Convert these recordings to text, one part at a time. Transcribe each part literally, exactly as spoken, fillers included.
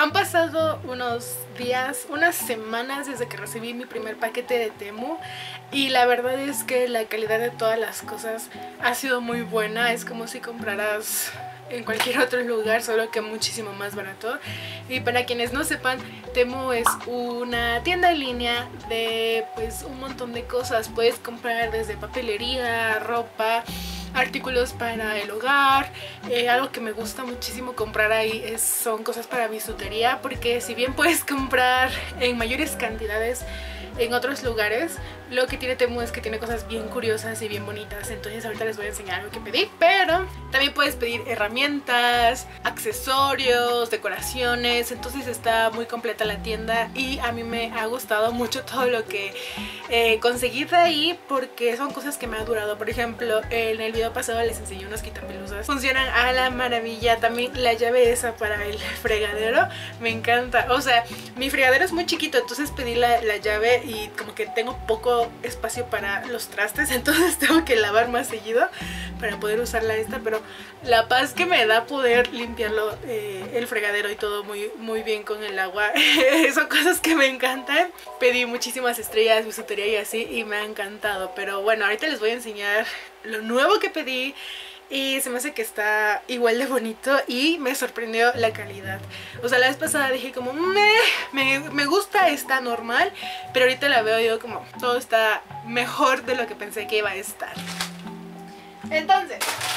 Han pasado unos días, unas semanas desde que recibí mi primer paquete de Temu y la verdad es que la calidad de todas las cosas ha sido muy buena. Es como si compraras en cualquier otro lugar, solo que muchísimo más barato. Y para quienes no sepan, Temu es una tienda en línea de pues un montón de cosas. Puedes comprar desde papelería, ropa, artículos para el hogar. Eh, algo que me gusta muchísimo comprar ahí es, son cosas para bisutería, porque si bien puedes comprar en mayores cantidades en otros lugares, lo que tiene Temu es que tiene cosas bien curiosas y bien bonitas. Entonces ahorita les voy a enseñar algo que pedí, pero también puedes pedir herramientas, accesorios, decoraciones. Entonces está muy completa la tienda y a mí me ha gustado mucho todo lo que eh, conseguí de ahí, porque son cosas que me han durado. Por ejemplo, en el video pasado les enseñé unos quitapelusas, funcionan a la maravilla. También la llave esa para el fregadero me encanta. O sea, mi fregadero es muy chiquito, entonces pedí la, la llave y como que tengo poco espacio para los trastes, entonces tengo que lavar más seguido para poder usarla esta, pero la paz que me da poder limpiarlo, eh, el fregadero y todo muy, muy bien con el agua, son cosas que me encantan. Pedí muchísimas estrellas, bisutería y así, y me ha encantado. Pero bueno, ahorita les voy a enseñar lo nuevo que pedí. Y se me hace que está igual de bonito y me sorprendió la calidad. O sea, la vez pasada dije como me, me, me gusta, está normal, pero ahorita la veo y digo como todo está mejor de lo que pensé que iba a estar. Entonces,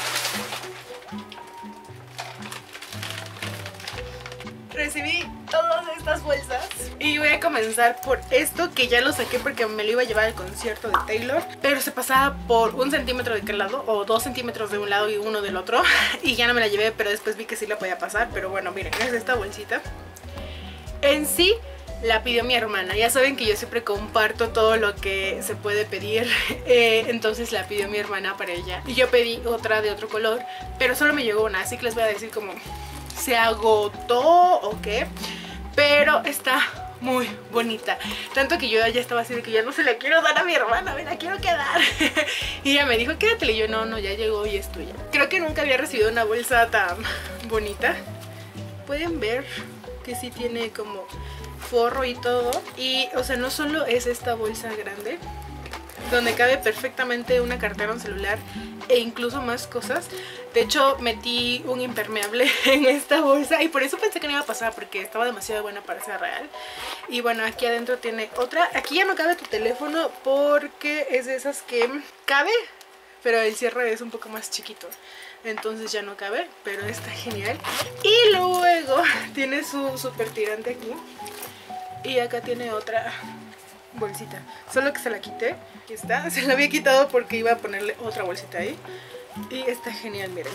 recibí todas estas bolsas y voy a comenzar por esto, que ya lo saqué porque me lo iba a llevar al concierto de Taylor, pero se pasaba por un centímetro de aquel lado o dos centímetros de un lado y uno del otro y ya no me la llevé, pero después vi que sí la podía pasar. Pero bueno, miren, es esta bolsita. En sí la pidió mi hermana. Ya saben que yo siempre comparto todo lo que se puede pedir, eh, entonces la pidió mi hermana para ella y yo pedí otra de otro color, pero solo me llegó una, así que les voy a decir como se agotó o qué, pero está muy bonita. Tanto que yo ya estaba así de que ya no se la quiero dar a mi hermana, me la quiero quedar. Y ella me dijo, quédatela. Y yo, no, no, ya llegó y es tuya. Creo que nunca había recibido una bolsa tan bonita. Pueden ver que sí tiene como forro y todo. Y, o sea, no solo es esta bolsa grande, donde cabe perfectamente una cartera, un celular e incluso más cosas. De hecho, metí un impermeable en esta bolsa y por eso pensé que no iba a pasar, porque estaba demasiado buena para ser real. Y bueno, aquí adentro tiene otra. Aquí ya no cabe tu teléfono porque es de esas que cabe, pero el cierre es un poco más chiquito, entonces ya no cabe, pero está genial. Y luego tiene su super tirante aquí y acá tiene otra bolsita, solo que se la quité. Aquí está, se la había quitado porque iba a ponerle otra bolsita ahí. Y está genial, miren.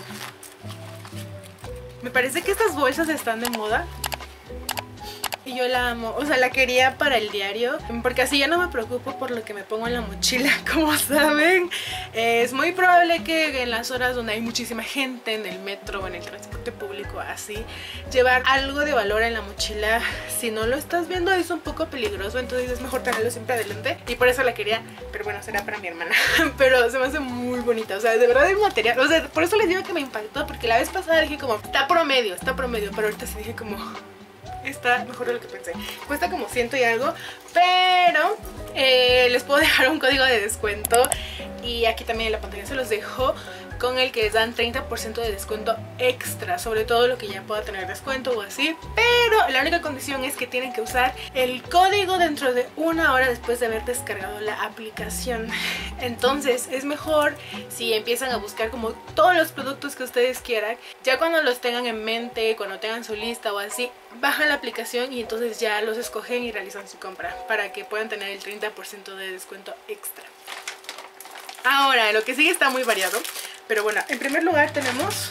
Me parece que estas bolsas están de moda y yo la amo. O sea, la quería para el diario, porque así ya no me preocupo por lo que me pongo en la mochila. Como saben, es muy probable que en las horas donde hay muchísima gente, en el metro o en el transporte público, así, llevar algo de valor en la mochila, si no lo estás viendo, es un poco peligroso. Entonces es mejor tenerlo siempre adelante, y por eso la quería. Pero bueno, será para mi hermana. Pero se me hace muy bonita. O sea, de verdad el material, o sea, por eso les digo que me impactó, porque la vez pasada dije como, está promedio, está promedio, pero ahorita sí dije como, está mejor de lo que pensé. Cuesta como ciento y algo, pero eh, les puedo dejar un código de descuento y aquí también en la pantalla se los dejo, con el que les dan treinta por ciento de descuento extra sobre todo lo que ya pueda tener descuento o así. Pero la única condición es que tienen que usar el código dentro de una hora después de haber descargado la aplicación. Entonces es mejor si empiezan a buscar como todos los productos que ustedes quieran, ya cuando los tengan en mente, cuando tengan su lista o así, bajan la aplicación y entonces ya los escogen y realizan su compra para que puedan tener el treinta por ciento de descuento extra. Ahora, lo que sigue está muy variado, pero bueno, en primer lugar tenemos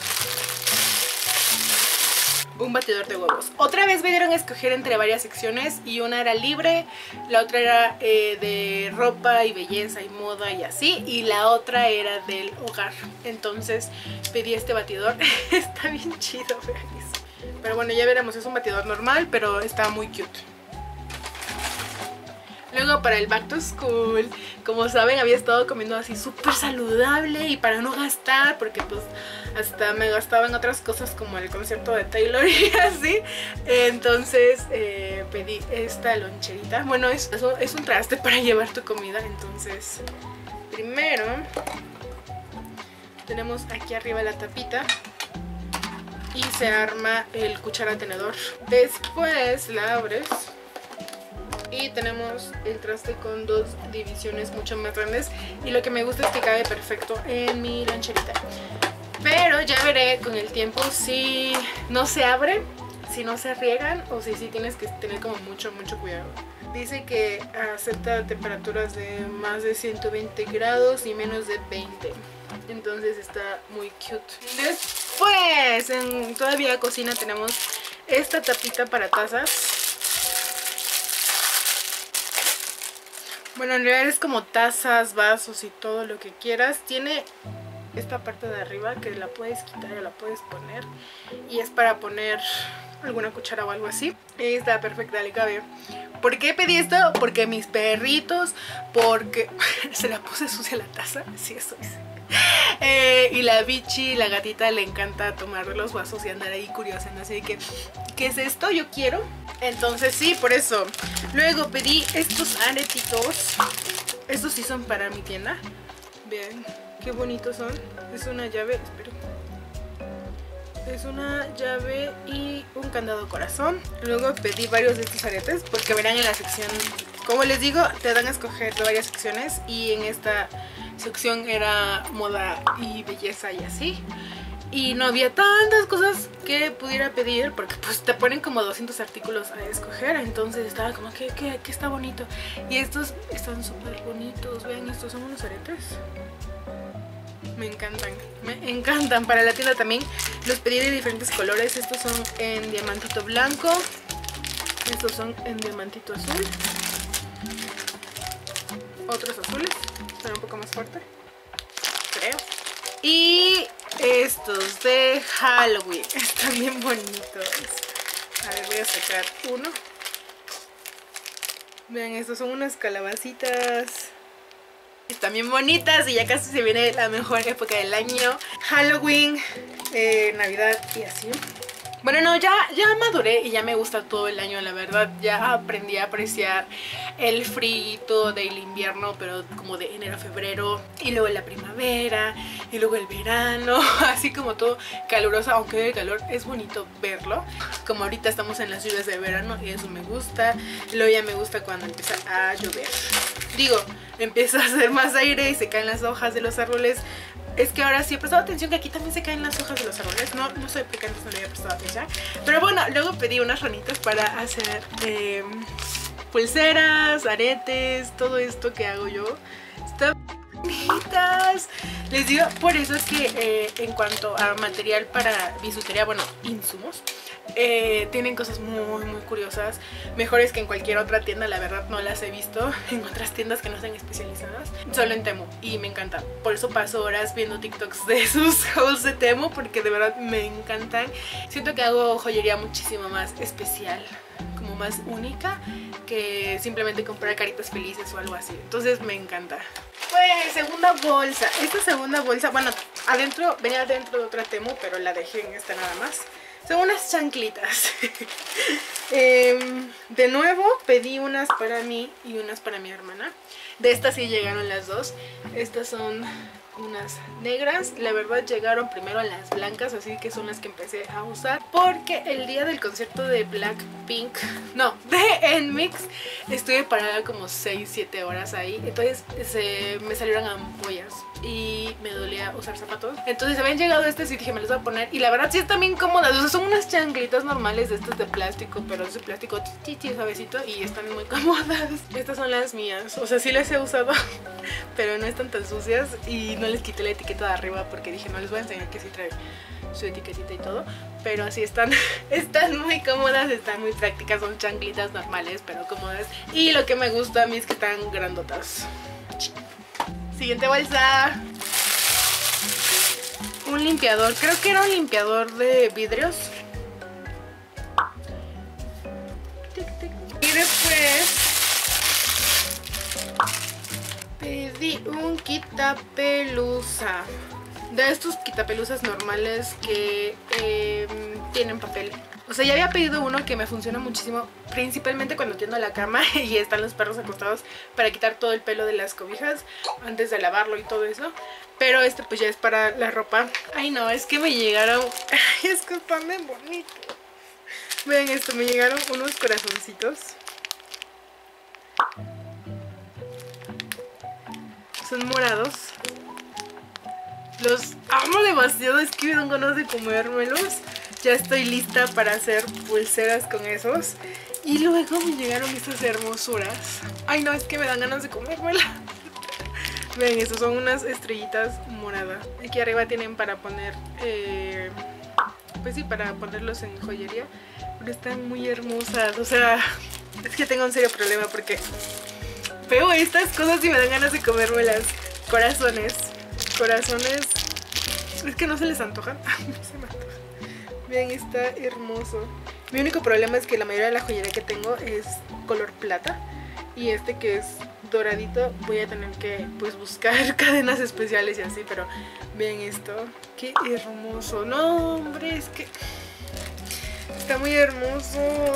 un batidor de huevos. Otra vez me dieron a escoger entre varias secciones y una era libre, la otra era eh, de ropa y belleza y moda y así, y la otra era del hogar. Entonces pedí este batidor. Está bien chido, vean eso. Pero bueno, ya veremos, es un batidor normal, pero está muy cute. Luego para el back to school, como saben, había estado comiendo así súper saludable y para no gastar, porque pues hasta me gastaba en otras cosas como el concierto de Taylor y así. Entonces eh, pedí esta loncherita. Bueno, es, es un traste para llevar tu comida. Entonces primero tenemos aquí arriba la tapita y se arma el cuchara tenedor. Después la abres y tenemos el traste con dos divisiones mucho más grandes, y lo que me gusta es que cabe perfecto en mi loncherita. Pero ya veré con el tiempo si no se abre, si no se riegan, o si sí tienes que tener como mucho mucho cuidado. Dice que acepta temperaturas de más de ciento veinte grados y menos de veinte. Entonces está muy cute. Después, en todavía cocina, tenemos esta tapita para tazas. Bueno, en realidad es como tazas, vasos y todo lo que quieras. Tiene esta parte de arriba que la puedes quitar o la puedes poner, y es para poner alguna cuchara o algo así. Y está perfecta, le cabe. ¿Por qué pedí esto? Porque mis perritos, porque se la puse sucia la taza, sí, eso es. Eh, y la bichi, la gatita, le encanta tomar de los vasos y andar ahí curiosa, ¿no? Así que, ¿qué es esto? Yo quiero. Entonces sí, por eso. Luego pedí estos aretitos. Estos sí son para mi tienda. Vean qué bonitos son. Es una llave, espero. Es una llave y un candado corazón. Luego pedí varios de estos aretes porque verán en la sección, como les digo, te dan a escoger de varias secciones, y en esta sección era moda y belleza y así. Y no había tantas cosas que pudiera pedir porque pues te ponen como doscientos artículos a escoger. Entonces estaba como que, que, que está bonito. Y estos están súper bonitos. Vean, estos son unos aretes. Me encantan, me encantan. Para la tienda también los pedí de diferentes colores. Estos son en diamantito blanco. Estos son en diamantito azul. Otros azules. Están un poco más fuertes, creo. Y estos de Halloween. Están bien bonitos. A ver, voy a sacar uno. Vean, estos son unas calabacitas. Están bien bonitas y ya casi se viene la mejor época del año. Halloween, eh, Navidad y así. Bueno, no, ya, ya maduré y ya me gusta todo el año, la verdad. Ya aprendí a apreciar el frío del invierno, pero como de enero a febrero. Y luego la primavera, y luego el verano. Así como todo caluroso, aunque el calor es bonito verlo. Como ahorita estamos en las lluvias de verano y eso me gusta. Luego ya me gusta cuando empieza a llover. Digo, empieza a hacer más aire y se caen las hojas de los árboles. Es que ahora sí he prestado atención que aquí también se caen las hojas de los árboles. No, no sé por qué antes no le había prestado atención. Pero bueno, luego pedí unas ranitas para hacer eh, pulseras, aretes, todo esto que hago yo. Está bonitas. Les digo, por eso es que eh, en cuanto a material para bisutería, bueno, insumos, eh, tienen cosas muy muy curiosas, mejores que en cualquier otra tienda. La verdad no las he visto en otras tiendas que no sean especializadas, solo en Temu, y me encanta. Por eso paso horas viendo TikToks de sus hauls de Temu, porque de verdad me encantan. Siento que hago joyería muchísimo más especial, como más única, que simplemente comprar caritas felices o algo así. Entonces me encanta. Pues segunda bolsa. Esta segunda bolsa, bueno, adentro, venía dentro de otra Temu, pero la dejé en esta nada más. Son unas chanclitas. eh, de nuevo pedí unas para mí y unas para mi hermana. De estas sí llegaron las dos. Estas son unas negras. La verdad llegaron primero las blancas, así que son las que empecé a usar, porque el día del concierto de Blackpink, no, de Nmix, estuve parada como seis siete horas ahí. Entonces se, me salieron ampollas y me dolía usar zapatos. Entonces habían llegado estas y dije, me los voy a poner. Y la verdad sí están bien cómodas. O sea, son unas chanclitas normales de estas de plástico, pero es de plástico chichi, suavecito, y están muy cómodas. Estas son las mías. O sea, sí las he usado, pero no están tan sucias, y no les quité la etiqueta de arriba porque dije, no les voy a enseñar que sí trae su etiquetita y todo. Pero así están, están muy cómodas, están muy prácticas. Son chanclitas normales pero cómodas, y lo que me gusta a mí es que están grandotas. Siguiente bolsa. Un limpiador, creo que era un limpiador de vidrios. Y después pedí un quitapelusa. de estos quitapelusas normales que eh, tienen papel. O sea, ya había pedido uno que me funciona muchísimo, principalmente cuando tiendo la cama y están los perros acostados, para quitar todo el pelo de las cobijas antes de lavarlo y todo eso. Pero este pues ya es para la ropa. Ay no, es que me llegaron... Ay, es que están bien bonitos. Vean esto, me llegaron unos corazoncitos. Son morados. Los amo demasiado, es que me dan ganas de comérmelos. Ya estoy lista para hacer pulseras con esos. Y luego me llegaron estas hermosuras. Ay no, es que me dan ganas de comérmela. Ven, estos son unas estrellitas moradas. Aquí arriba tienen para poner... Eh, pues sí, para ponerlos en joyería. Pero están muy hermosas. O sea, es que tengo un serio problema porque veo estas cosas y me dan ganas de comérmelas. Corazones. Corazones. Es que no se les antojan. No se me antojan. Vean, está hermoso. Mi único problema es que la mayoría de la joyería que tengo es color plata. Y este que es doradito voy a tener que pues buscar cadenas especiales y así. Pero vean esto. Qué hermoso. No, hombre, es que está muy hermoso.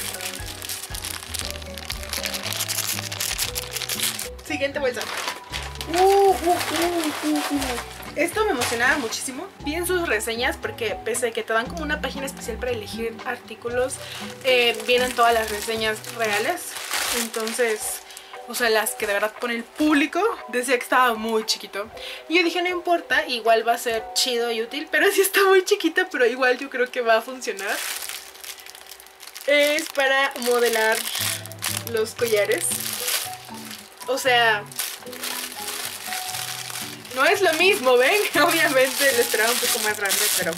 Siguiente bolsa. Uh, uh, uh, uh, uh. Esto me emocionaba muchísimo. Vi en sus reseñas porque pese a que te dan como una página especial para elegir artículos, eh, vienen todas las reseñas reales. Entonces, o sea, las que de verdad pone el público. Decía que estaba muy chiquito. Y yo dije, no importa, igual va a ser chido y útil. Pero sí está muy chiquita, pero igual yo creo que va a funcionar. Es para modelar los collares. O sea... no es lo mismo, ¿ven? Obviamente lo esperaba un poco más grande, pero...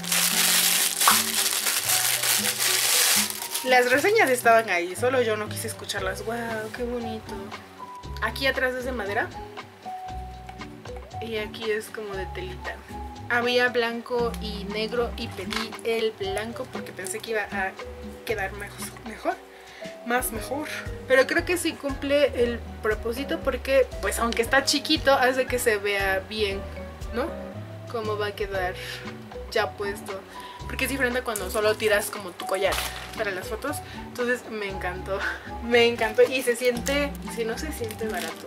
las reseñas estaban ahí, solo yo no quise escucharlas. ¡Wow! ¡Qué bonito! Aquí atrás es de madera. Y aquí es como de telita. Había blanco y negro y pedí el blanco porque pensé que iba a quedar mejor. Más mejor. Pero creo que sí cumple el propósito porque, pues aunque está chiquito, hace que se vea bien, ¿no? Cómo va a quedar ya puesto. Porque es diferente cuando solo tiras como tu collar para las fotos. Entonces me encantó. Me encantó y se siente, si no se siente barato.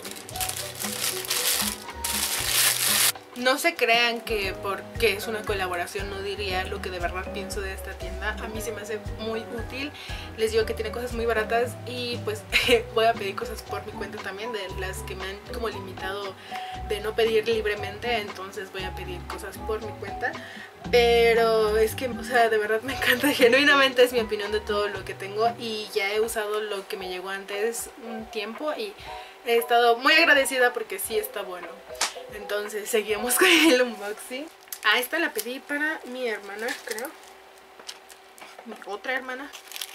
No se crean que porque es una colaboración no diría lo que de verdad pienso de esta tienda. A mí se me hace muy útil. Les digo que tiene cosas muy baratas y pues voy a pedir cosas por mi cuenta también, de las que me han como limitado de no pedir libremente. Entonces voy a pedir cosas por mi cuenta. Pero es que, o sea, de verdad me encanta. Genuinamente es mi opinión de todo lo que tengo y ya he usado lo que me llegó antes un tiempo y he estado muy agradecida porque sí está bueno. Entonces seguimos con el unboxing. Ah, esta la pedí para mi hermana, creo. Mi otra hermana.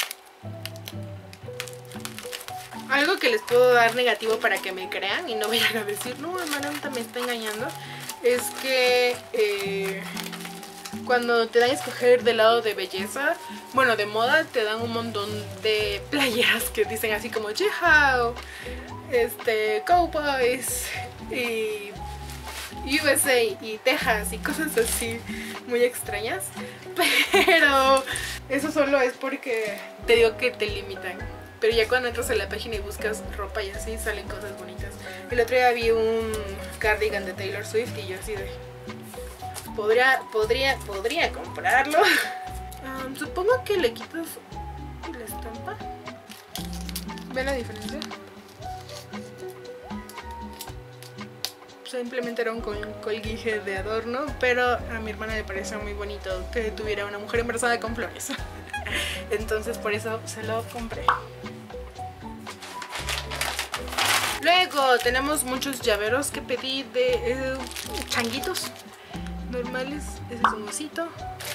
Algo que les puedo dar negativo para que me crean y no vayan a decir, no, hermana, me está engañando. Es que eh, cuando te dan a escoger del lado de belleza, bueno, de moda, te dan un montón de playeras que dicen así como Jihao, este, Cowboys y U S A y Texas y cosas así muy extrañas. Pero eso solo es porque te digo que te limitan. Pero ya cuando entras a la página y buscas ropa y así, salen cosas bonitas. El otro día vi un cardigan de Taylor Swift y yo así de... Podría, podría, podría comprarlo. Um, supongo que le quitas la estampa. ¿Ven la diferencia? Simplemente era un col colguije de adorno, pero a mi hermana le pareció muy bonito que tuviera una mujer embarazada con flores. Entonces por eso se lo compré. Luego tenemos muchos llaveros que pedí de eh, changuitos normales. Ese es un osito,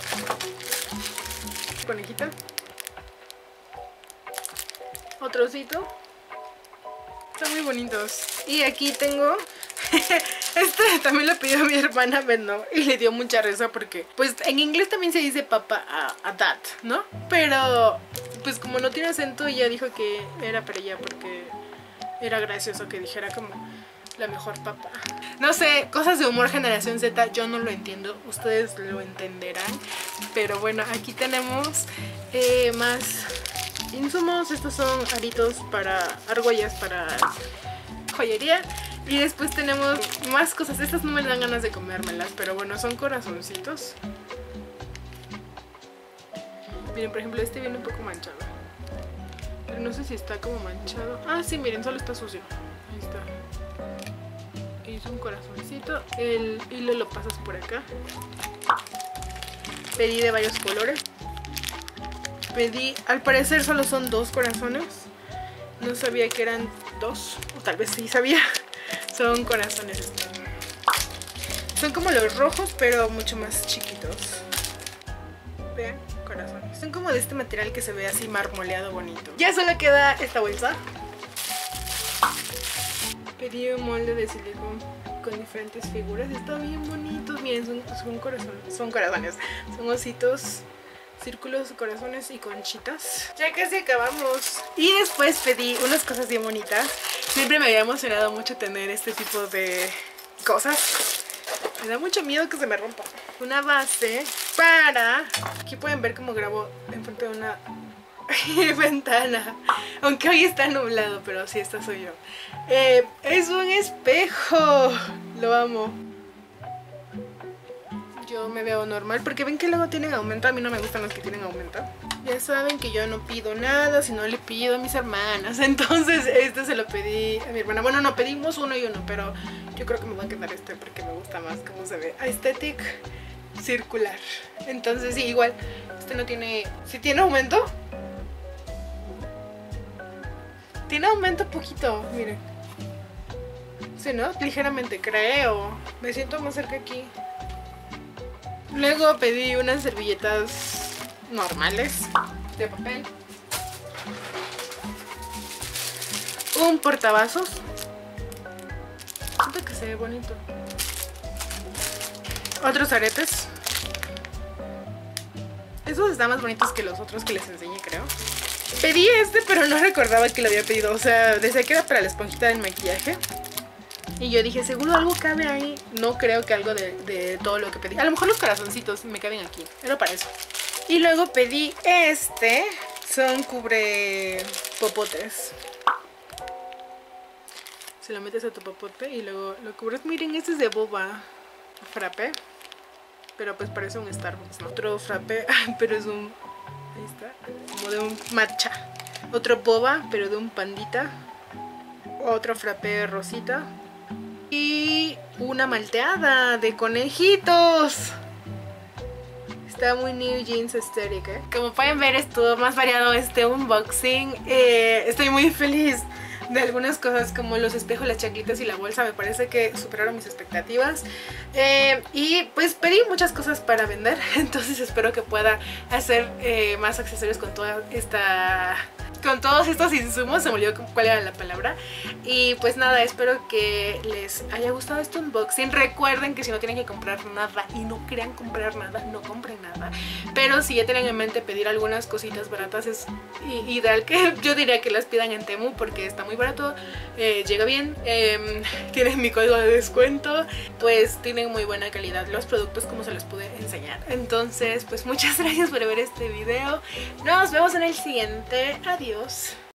conejita, otro osito. Están muy bonitos. Y aquí tengo este también lo pidió mi hermana, pero y le dio mucha risa porque pues en inglés también se dice papa a, a dad, ¿no? Pero pues como no tiene acento, ella dijo que era para ella porque era gracioso que dijera como la mejor papa. No sé, cosas de humor generación Z, yo no lo entiendo, ustedes lo entenderán. Pero bueno, aquí tenemos eh, más insumos. Estos son aritos para argollas para joyería. Y después tenemos más cosas. Estas no me dan ganas de comérmelas, pero bueno, son corazoncitos. Miren, por ejemplo, este viene un poco manchado, pero no sé si está como manchado. Ah, sí, miren, solo está sucio. Ahí está. Hizo un corazoncito. El hilo lo pasas por acá. Pedí de varios colores. Pedí, al parecer solo son dos corazones. No sabía que eran dos, o tal vez sí sabía. Son corazones estos. Son como los rojos, pero mucho más chiquitos. Vean, corazones. Son como de este material que se ve así marmoleado bonito. Ya solo queda esta bolsa. Pedí un molde de silicón con diferentes figuras. Está bien bonito. Miren, son, son corazones. Son corazones. Son ositos, círculos, corazones y conchitas. Ya casi acabamos. Y después pedí unas cosas bien bonitas. Siempre me había emocionado mucho tener este tipo de cosas. Me da mucho miedo que se me rompa. Una base para... Aquí pueden ver cómo grabo enfrente de una ventana. Aunque hoy está nublado, pero sí, esta soy yo. Eh, es un espejo. Lo amo. Yo me veo normal porque ven que luego tienen aumento. A mí no me gustan los que tienen aumento. Ya saben que yo no pido nada si no le pido a mis hermanas. Entonces este se lo pedí a mi hermana. Bueno, no, pedimos uno y uno, pero yo creo que me va a quedar este porque me gusta más cómo se ve. Aesthetic circular. Entonces sí, igual este no tiene... ¿Sí tiene aumento? Tiene aumento poquito, miren. Sí, ¿no? Ligeramente, creo. Me siento más cerca aquí. Luego pedí unas servilletas normales de papel, un portavasos, siento que se ve bonito, otros aretes. Esos están más bonitos que los otros que les enseñé, creo. Pedí este, pero no recordaba que lo había pedido. O sea, decía que era para la esponjita del maquillaje. Y yo dije, seguro algo cabe ahí. No creo que algo de, de todo lo que pedí. A lo mejor los corazoncitos me caben aquí. Era para eso. Y luego pedí este. Son cubre popotes. Se lo metes a tu popote y luego lo cubres. Miren, este es de boba frappé. Pero pues parece un Starbucks, ¿no? Otro frappé, pero es un... Ahí está. Como de un matcha. Otro boba, pero de un pandita. Otro frappé rosita. Y una malteada de conejitos. Está muy New Jeans aesthetic, ¿eh? Como pueden ver, estuvo más variado este unboxing. eh, Estoy muy feliz de algunas cosas como los espejos, las chanclitas y la bolsa. Me parece que superaron mis expectativas. eh, Y pues pedí muchas cosas para vender. Entonces espero que pueda hacer eh, más accesorios con toda esta... con todos estos insumos. Se me olvidó cuál era la palabra. Y pues nada, espero que les haya gustado este unboxing. Recuerden que si no tienen que comprar nada y no quieran comprar nada, no compren nada. Pero si ya tienen en mente pedir algunas cositas baratas, es ideal que yo diría que las pidan en Temu porque está muy barato, eh, llega bien, eh, tienen mi código de descuento, pues tienen muy buena calidad los productos como se los pude enseñar. Entonces pues muchas gracias por ver este video. Nos vemos en el siguiente. Adiós.